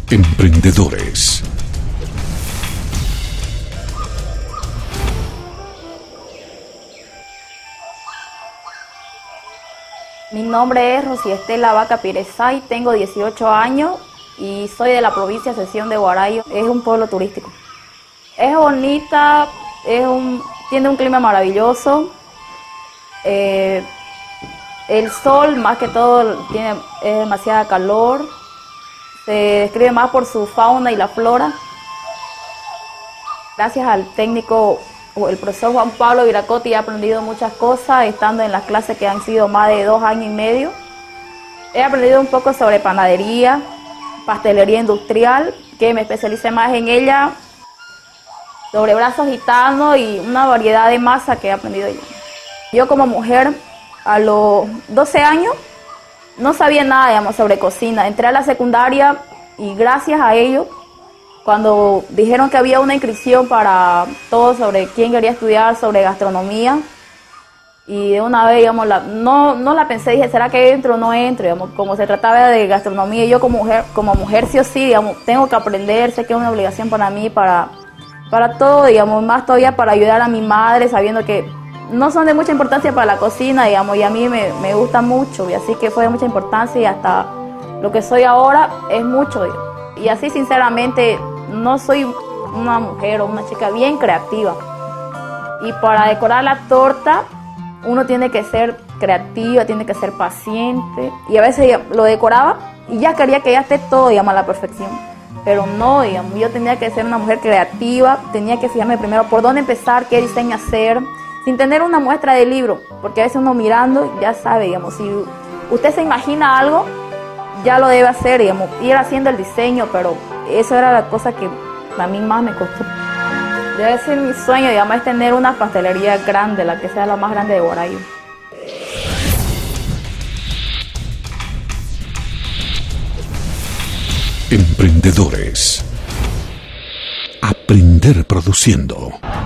Emprendedores. Mi nombre es Rosy Estela Vaca Pirezay, tengo 18 años y soy de la provincia de Sesión de Guarayo. Es un pueblo turístico. Es bonita, tiene un clima maravilloso. El sol, más que todo, es demasiada calor. Se describe más por su fauna y la flora. Gracias al técnico, el profesor Juan Pablo Viracotti, he aprendido muchas cosas estando en las clases que han sido más de 2 años y medio. He aprendido un poco sobre panadería, pastelería industrial, que me especialicé más en ella, sobre brazos gitanos y una variedad de masa que he aprendido yo. Yo como mujer, a los 12 años, no sabía nada, digamos, sobre cocina. Entré a la secundaria y gracias a ello, cuando dijeron que había una inscripción para todo sobre quién quería estudiar sobre gastronomía, y de una vez, digamos, no la pensé, dije, ¿será que entro o no entro? Digamos, como se trataba de gastronomía, y yo como mujer sí o sí, digamos, tengo que aprender, sé que es una obligación para mí, para todo, digamos, más todavía para ayudar a mi madre, sabiendo que no son de mucha importancia para la cocina, digamos, y a mí me gusta mucho, y así que fue de mucha importancia, y hasta lo que soy ahora es mucho, digamos. Y así, sinceramente, no soy una mujer o una chica bien creativa, y para decorar la torta uno tiene que ser creativa, tiene que ser paciente, y a veces lo decoraba y ya quería que ya esté todo, digamos, a la perfección, pero no, digamos, yo tenía que ser una mujer creativa, tenía que fijarme primero por dónde empezar, qué diseño hacer, sin tener una muestra de libro, porque a veces uno mirando ya sabe, digamos, si usted se imagina algo, ya lo debe hacer, digamos, ir haciendo el diseño, pero eso era la cosa que a mí más me costó. Debe ser mi sueño, digamos, es tener una pastelería grande, la que sea la más grande de Guarayo. Emprendedores. Aprender produciendo.